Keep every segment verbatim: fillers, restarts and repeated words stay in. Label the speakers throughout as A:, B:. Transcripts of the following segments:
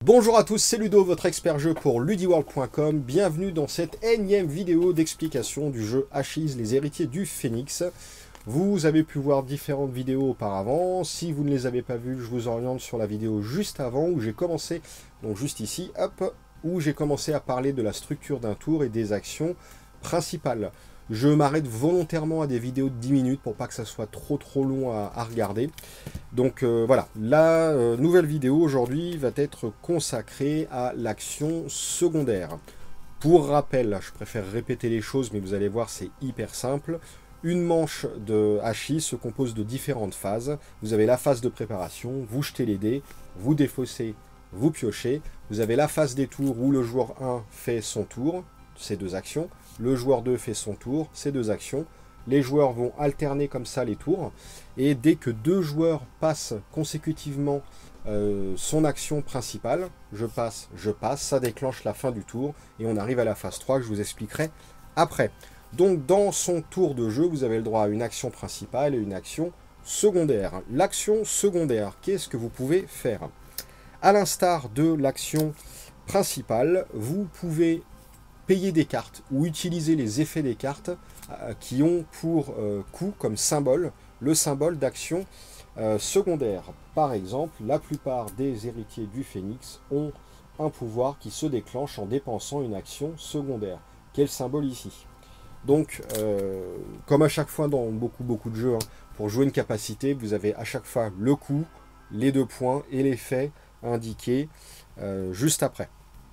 A: Bonjour à tous, c'est Ludo, votre expert jeu pour ludiworld point com. Bienvenue dans cette énième vidéo d'explication du jeu Ashes, les héritiers du Phénix. Vous avez pu voir différentes vidéos auparavant. Si vous ne les avez pas vues, je vous oriente sur la vidéo juste avant où j'ai commencé, donc juste ici, hop, où j'ai commencé à parler de la structure d'un tour et des actions principales. Je m'arrête volontairement à des vidéos de dix minutes pour pas que ça soit trop trop long à, à regarder. Donc euh, voilà, la euh, nouvelle vidéo aujourd'hui va être consacrée à l'action secondaire. Pour rappel, je préfère répéter les choses, mais vous allez voir, c'est hyper simple. Une manche de hachis se compose de différentes phases. Vous avez la phase de préparation, vous jetez les dés, vous défaussez, vous piochez. Vous avez la phase des tours où le joueur un fait son tour, ces deux actions. Le joueur deux fait son tour, ces deux actions. Les joueurs vont alterner comme ça les tours. Et dès que deux joueurs passent consécutivement euh, son action principale, je passe, je passe, ça déclenche la fin du tour. Et on arrive à la phase trois que je vous expliquerai après. Donc dans son tour de jeu, vous avez le droit à une action principale et une action secondaire. L'action secondaire, qu'est-ce que vous pouvez faire? À l'instar de l'action principale, vous pouvez payer des cartes ou utiliser les effets des cartes euh, qui ont pour euh, coup comme symbole le symbole d'action euh, secondaire. Par exemple, la plupart des héritiers du Phénix ont un pouvoir qui se déclenche en dépensant une action secondaire. Quel symbole ici? Donc, euh, comme à chaque fois dans beaucoup beaucoup de jeux, hein, pour jouer une capacité, vous avez à chaque fois le coup, les deux points et l'effet indiqué euh, juste après.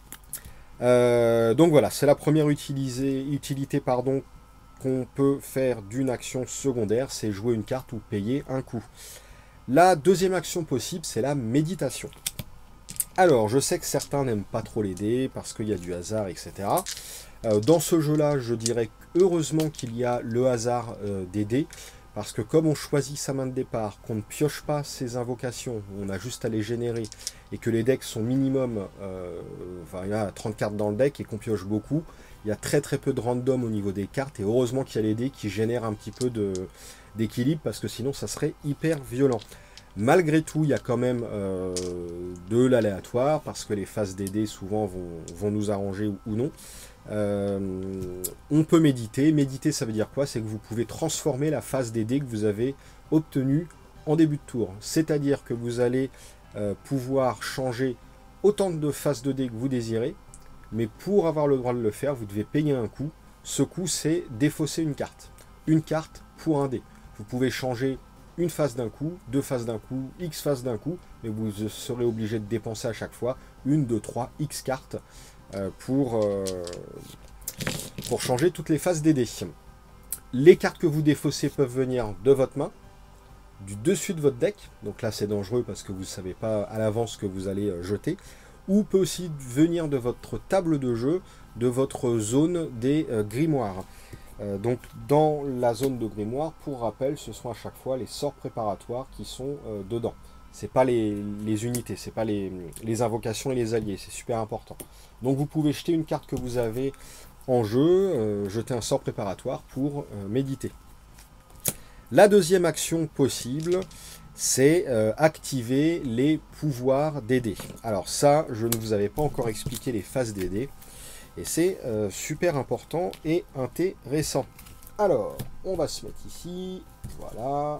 A: Euh, donc voilà, c'est la première utilisée, utilité pardon, qu'on peut faire d'une action secondaire, c'est jouer une carte ou payer un coup. La deuxième action possible, c'est la méditation. Alors, je sais que certains n'aiment pas trop les dés parce qu'il y a du hasard, et cetera. Euh, dans ce jeu-là, je dirais heureusement qu'il y a le hasard euh, des dés, parce que comme on choisit sa main de départ, qu'on ne pioche pas ses invocations, on a juste à les générer, et que les decks sont minimum, euh, enfin il y a trente cartes dans le deck et qu'on pioche beaucoup, il y a très très peu de random au niveau des cartes, et heureusement qu'il y a les dés qui génèrent un petit peu d'équilibre, parce que sinon ça serait hyper violent. Malgré tout, il y a quand même euh, de l'aléatoire, parce que les phases des dés souvent vont, vont nous arranger ou, ou non. Euh, on peut méditer. Méditer, ça veut dire quoi? C'est que vous pouvez transformer la phase des dés que vous avez obtenue en début de tour. C'est-à-dire que vous allez euh, pouvoir changer autant de phases de dés que vous désirez, mais pour avoir le droit de le faire, vous devez payer un coup. Ce coup, c'est défausser une carte. Une carte pour un dé. Vous pouvez changer une phase d'un coup, deux phases d'un coup, X phases d'un coup, mais vous serez obligé de dépenser à chaque fois une, deux, trois, X cartes euh, pour, euh, pour changer toutes les phases des dés. Les cartes que vous défaussez peuvent venir de votre main, du dessus de votre deck, donc là c'est dangereux parce que vous ne savez pas à l'avance ce que vous allez jeter, ou peut aussi venir de votre table de jeu, de votre zone des euh, grimoires. Euh, donc dans la zone de grimoire, pour rappel, ce sont à chaque fois les sorts préparatoires qui sont euh, dedans. C'est pas les, les unités, c'est pas les, les invocations et les alliés, c'est super important. Donc vous pouvez jeter une carte que vous avez en jeu, euh, jeter un sort préparatoire pour euh, méditer. La deuxième action possible, c'est euh, activer les pouvoirs des dés. Alors ça, je ne vous avais pas encore expliqué les phases des dés. Et c'est euh, super important et intéressant. Alors, on va se mettre ici. Voilà.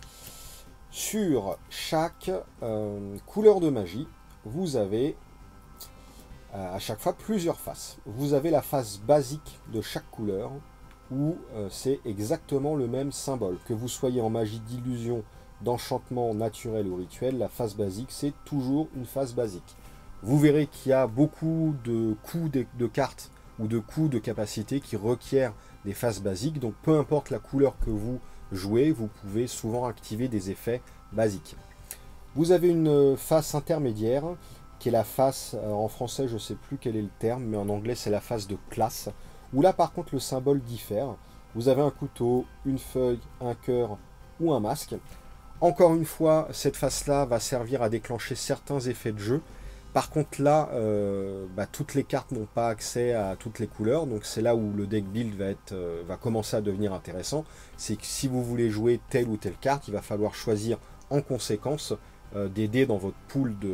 A: Sur chaque euh, couleur de magie, vous avez euh, à chaque fois plusieurs faces. Vous avez la face basique de chaque couleur, où euh, c'est exactement le même symbole. Que vous soyez en magie d'illusion, d'enchantement naturel ou rituel, la face basique, c'est toujours une face basique. Vous verrez qu'il y a beaucoup de coups de, de cartes ou de coups de capacité qui requièrent des phases basiques. Donc peu importe la couleur que vous jouez, vous pouvez souvent activer des effets basiques. Vous avez une face intermédiaire qui est la face, en français je ne sais plus quel est le terme, mais en anglais c'est la face de classe, où là par contre le symbole diffère. Vous avez un couteau, une feuille, un cœur ou un masque. Encore une fois, cette face-là va servir à déclencher certains effets de jeu. Par contre là, euh, bah, toutes les cartes n'ont pas accès à toutes les couleurs, donc c'est là où le deck build va, être, euh, va commencer à devenir intéressant. C'est que si vous voulez jouer telle ou telle carte, il va falloir choisir en conséquence euh, des dés dans votre pool de,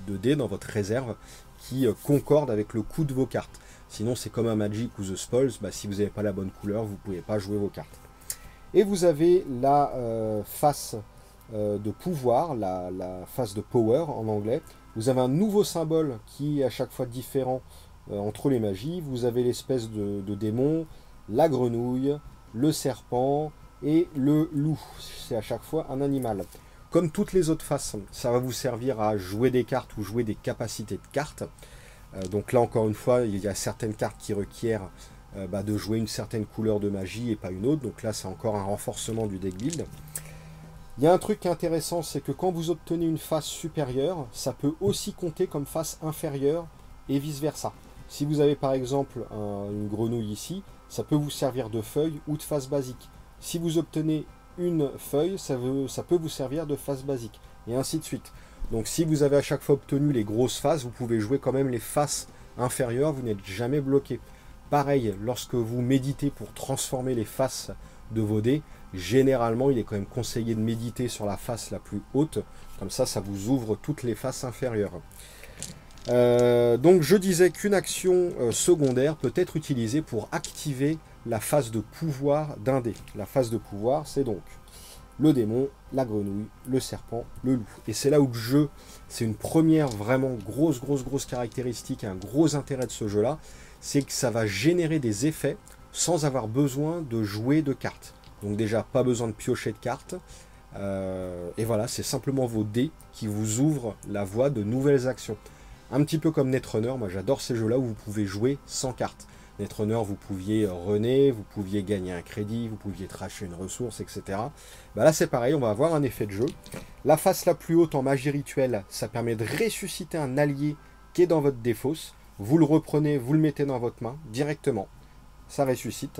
A: de dés dans votre réserve qui euh, concorde avec le coût de vos cartes. Sinon, c'est comme un Magic ou The Spoils, bah, si vous n'avez pas la bonne couleur, vous ne pouvez pas jouer vos cartes. Et vous avez la euh, face euh, de pouvoir, la, la face de power en anglais. Vous avez un nouveau symbole qui est à chaque fois différent euh, entre les magies. Vous avez l'espèce de, de démon, la grenouille, le serpent et le loup. C'est à chaque fois un animal. Comme toutes les autres faces, ça va vous servir à jouer des cartes ou jouer des capacités de cartes. Euh, donc là, encore une fois, il y a certaines cartes qui requièrent euh, bah, de jouer une certaine couleur de magie et pas une autre. Donc là, c'est encore un renforcement du deck build. Il y a un truc qui est intéressant, c'est que quand vous obtenez une face supérieure, ça peut aussi compter comme face inférieure et vice-versa. Si vous avez par exemple un, une grenouille ici, ça peut vous servir de feuille ou de face basique. Si vous obtenez une feuille, ça, veut, ça peut vous servir de face basique, et ainsi de suite. Donc si vous avez à chaque fois obtenu les grosses faces, vous pouvez jouer quand même les faces inférieures, vous n'êtes jamais bloqué. Pareil, lorsque vous méditez pour transformer les faces de vos dés, généralement il est quand même conseillé de méditer sur la face la plus haute, comme ça ça vous ouvre toutes les faces inférieures. Euh, donc je disais qu'une action euh, secondaire peut être utilisée pour activer la phase de pouvoir d'un dé. La phase de pouvoir, c'est donc le démon, la grenouille, le serpent, le loup. Et c'est là où le jeu, c'est une première vraiment grosse, grosse, grosse caractéristique, un gros intérêt de ce jeu-là, c'est que ça va générer des effets sans avoir besoin de jouer de cartes. Donc déjà, pas besoin de piocher de cartes. Euh, et voilà, c'est simplement vos dés qui vous ouvrent la voie de nouvelles actions. Un petit peu comme Netrunner, moi j'adore ces jeux-là où vous pouvez jouer sans cartes. Netrunner, vous pouviez runner, vous pouviez gagner un crédit, vous pouviez tracher une ressource, et cetera. Bah là c'est pareil, on va avoir un effet de jeu. La face la plus haute en magie rituelle, ça permet de ressusciter un allié qui est dans votre défausse. Vous le reprenez, vous le mettez dans votre main directement. Ça ressuscite.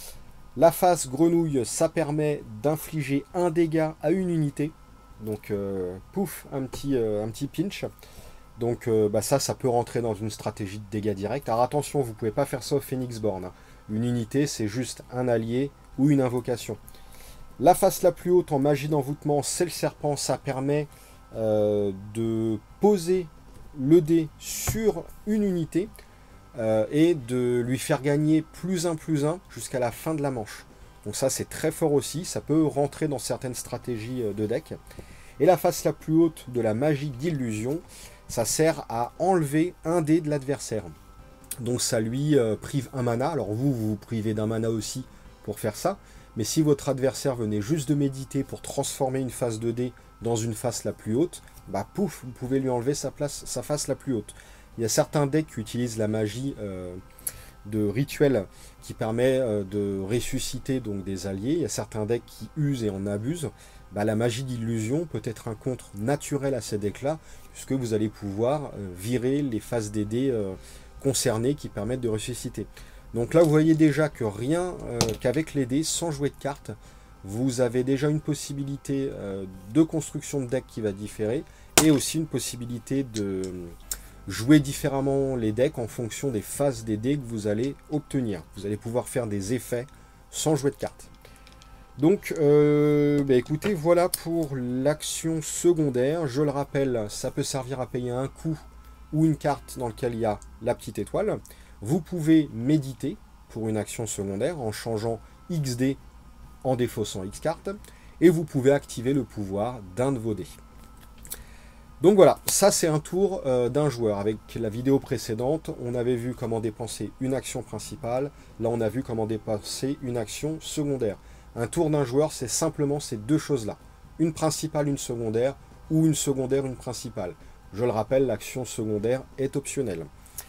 A: La face grenouille, ça permet d'infliger un dégât à une unité. Donc euh, pouf, un petit, euh, un petit pinch. Donc euh, bah ça, ça peut rentrer dans une stratégie de dégâts directs. Alors attention, vous ne pouvez pas faire ça au Phoenixborn. Hein. Une unité, c'est juste un allié ou une invocation. La face la plus haute en magie d'envoûtement, c'est le serpent. Ça permet euh, de poser le dé sur une unité euh, et de lui faire gagner plus un plus un jusqu'à la fin de la manche. Donc ça, c'est très fort aussi. Ça peut rentrer dans certaines stratégies de deck. Et la face la plus haute de la magie d'illusion, ça sert à enlever un dé de l'adversaire. Donc ça lui euh, prive un mana. Alors vous, vous vous privez d'un mana aussi pour faire ça. Mais si votre adversaire venait juste de méditer pour transformer une face de dé dans une face la plus haute, bah pouf, vous pouvez lui enlever sa, place, sa face la plus haute. Il y a certains decks qui utilisent la magie euh, de rituel qui permet euh, de ressusciter donc des alliés. Il y a certains decks qui usent et en abusent. Bah, la magie d'illusion peut être un contre naturel à ces decks-là, puisque vous allez pouvoir euh, virer les faces des dés euh, concernés qui permettent de ressusciter. Donc là, vous voyez déjà que rien euh, qu'avec les dés, sans jouer de cartes, vous avez déjà une possibilité euh, de construction de deck qui va différer, et aussi une possibilité de jouer différemment les decks en fonction des phases des dés que vous allez obtenir. Vous allez pouvoir faire des effets sans jouer de cartes. Donc, euh, bah écoutez, voilà pour l'action secondaire. Je le rappelle, ça peut servir à payer un coup ou une carte dans lequel il y a la petite étoile. Vous pouvez méditer pour une action secondaire en changeant X dés en défaussant X cartes. Et vous pouvez activer le pouvoir d'un de vos dés. Donc voilà, ça c'est un tour euh, d'un joueur. Avec la vidéo précédente, on avait vu comment dépenser une action principale. Là, on a vu comment dépenser une action secondaire. Un tour d'un joueur, c'est simplement ces deux choses-là. Une principale, une secondaire, ou une secondaire, une principale. Je le rappelle, l'action secondaire est optionnelle.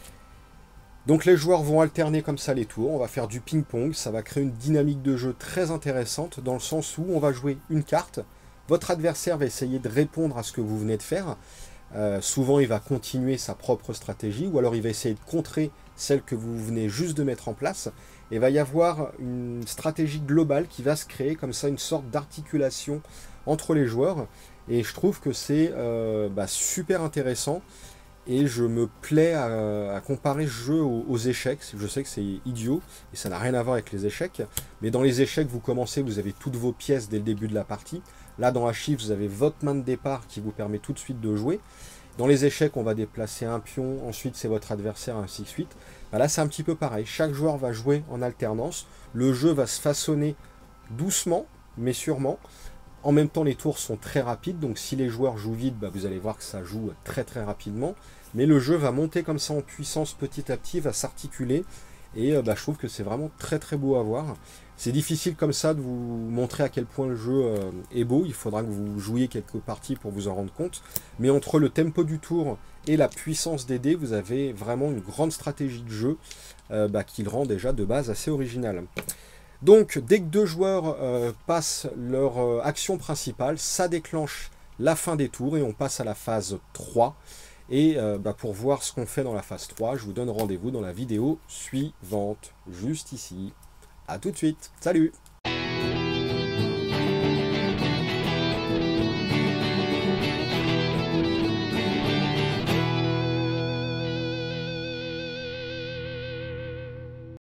A: Donc les joueurs vont alterner comme ça les tours. On va faire du ping-pong. Ça va créer une dynamique de jeu très intéressante, dans le sens où on va jouer une carte. Votre adversaire va essayer de répondre à ce que vous venez de faire. Euh, souvent, il va continuer sa propre stratégie, ou alors il va essayer de contrer celle que vous venez juste de mettre en place. Et il va y avoir une stratégie globale qui va se créer, comme ça, une sorte d'articulation entre les joueurs. Et je trouve que c'est euh, bah, super intéressant. Et je me plais à, à comparer ce jeu aux, aux échecs. Je sais que c'est idiot, et ça n'a rien à voir avec les échecs. Mais dans les échecs, vous commencez, vous avez toutes vos pièces dès le début de la partie. Là, dans Archive, vous avez votre main de départ qui vous permet tout de suite de jouer. Dans les échecs, on va déplacer un pion, ensuite c'est votre adversaire, ainsi de suite. Ben là, c'est un petit peu pareil. Chaque joueur va jouer en alternance. Le jeu va se façonner doucement, mais sûrement. En même temps, les tours sont très rapides, donc si les joueurs jouent vite, bah, vous allez voir que ça joue très très rapidement. Mais le jeu va monter comme ça en puissance petit à petit, va s'articuler, et euh, bah, je trouve que c'est vraiment très très beau à voir. C'est difficile comme ça de vous montrer à quel point le jeu euh, est beau, il faudra que vous jouiez quelques parties pour vous en rendre compte. Mais entre le tempo du tour et la puissance des dés, vous avez vraiment une grande stratégie de jeu euh, bah, qui le rend déjà de base assez original. Donc, dès que deux joueurs euh, passent leur euh, action principale, ça déclenche la fin des tours et on passe à la phase trois. Et euh, bah, pour voir ce qu'on fait dans la phase trois, je vous donne rendez-vous dans la vidéo suivante, juste ici. A tout de suite, salut!